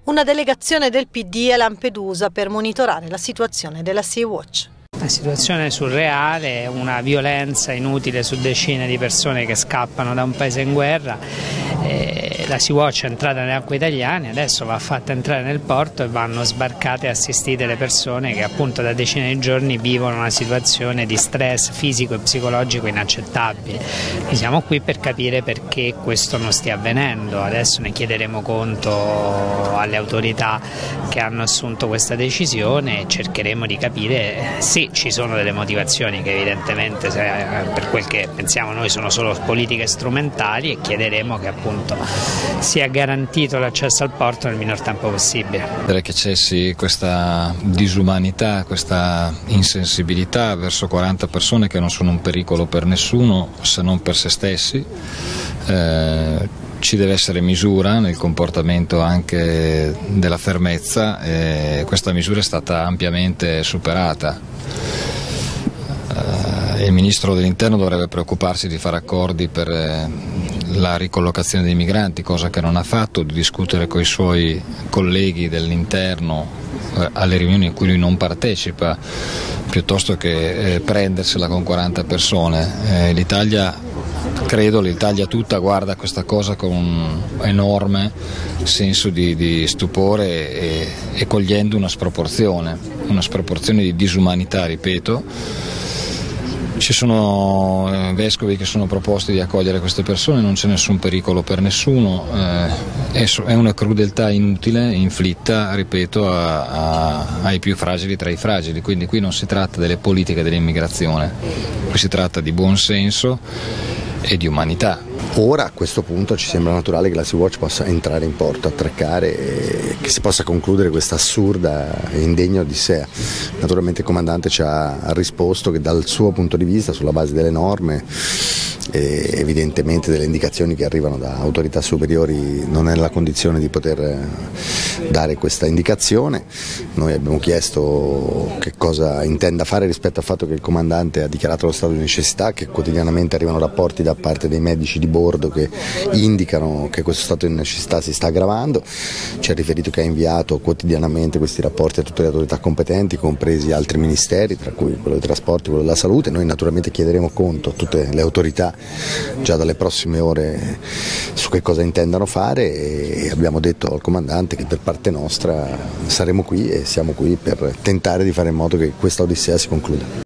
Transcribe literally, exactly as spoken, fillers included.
Una delegazione del P D a Lampedusa per monitorare la situazione della Sea-Watch. Una situazione surreale, una violenza inutile su decine di persone che scappano da un paese in guerra. E la Sea-Watch è entrata nelle acque italiane, adesso va fatta entrare nel porto e vanno sbarcate e assistite le persone che appunto da decine di giorni vivono una situazione di stress fisico e psicologico inaccettabile. Noi siamo qui per capire perché questo non stia avvenendo, adesso ne chiederemo conto alle autorità che hanno assunto questa decisione e cercheremo di capire se ci sono delle motivazioni che evidentemente per quel che pensiamo noi sono solo politiche strumentali, e chiederemo che appunto sia garantito l'accesso al porto nel minor tempo possibile. Direi che cessi questa disumanità, questa insensibilità verso quaranta persone che non sono un pericolo per nessuno se non per se stessi. Eh, Ci deve essere misura nel comportamento anche della fermezza, e questa misura è stata ampiamente superata. Il Ministro dell'Interno dovrebbe preoccuparsi di fare accordi per la ricollocazione dei migranti, cosa che non ha fatto, di discutere con i suoi colleghi dell'Interno alle riunioni in cui lui non partecipa, piuttosto che prendersela con quaranta persone. L'Italia Credo l'Italia tutta guarda a questa cosa con un enorme senso di, di stupore e, e cogliendo una sproporzione, una sproporzione di disumanità, ripeto. Ci sono eh, vescovi che sono proposti di accogliere queste persone, non c'è nessun pericolo per nessuno, eh, è, è una crudeltà inutile, inflitta, ripeto, a, a, ai più fragili tra i fragili, quindi qui non si tratta delle politiche dell'immigrazione, qui si tratta di buon senso e di umanità. Ora a questo punto ci sembra naturale che la Sea-Watch possa entrare in porto, attraccare e che si possa concludere questa assurda e indegna odissea. Naturalmente il comandante ci ha risposto che dal suo punto di vista, sulla base delle norme e evidentemente delle indicazioni che arrivano da autorità superiori, non è nella condizione di poter dare questa indicazione. Noi abbiamo chiesto che cosa intenda fare rispetto al fatto che il comandante ha dichiarato lo stato di necessità, che quotidianamente arrivano rapporti da parte dei medici di bordo che indicano che questo stato di necessità si sta aggravando. Ci ha riferito che ha inviato quotidianamente questi rapporti a tutte le autorità competenti, compresi altri ministeri, tra cui quello dei trasporti, quello della salute. Noi naturalmente chiederemo conto a tutte le autorità già dalle prossime ore su che cosa intendano fare, e abbiamo detto al comandante che per parte nostra saremo qui e siamo qui per tentare di fare in modo che questa odissea si concluda.